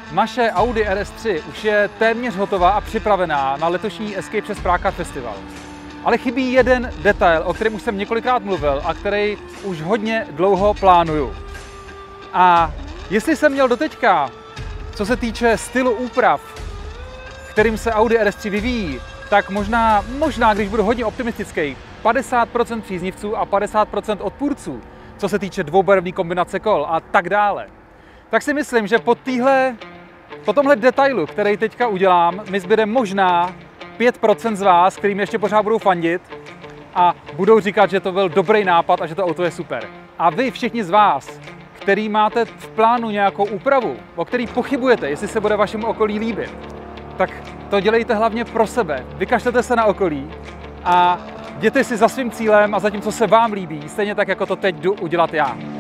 Naše Audi RS3 už je téměř hotová a připravená na letošní Escape přes Prague Car Festival. Ale chybí jeden detail, o kterém už jsem několikrát mluvil a který už hodně dlouho plánuju. A jestli jsem měl doteďka, co se týče stylu úprav, kterým se Audi RS3 vyvíjí, tak možná, když budu hodně optimistický, 50% příznivců a 50% odpůrců, co se týče dvoubarevné kombinace kol a tak dále. Tak si myslím, že po tomhle detailu, který teďka udělám, mi zbyde možná 5% z vás, kterým ještě pořád budou fandit a budou říkat, že to byl dobrý nápad a že to auto je super. A vy všichni z vás, který máte v plánu nějakou úpravu, o který pochybujete, jestli se bude vašemu okolí líbit, tak to dělejte hlavně pro sebe. Vykašlete se na okolí a jděte si za svým cílem a za tím, co se vám líbí, stejně tak, jako to teď jdu udělat já.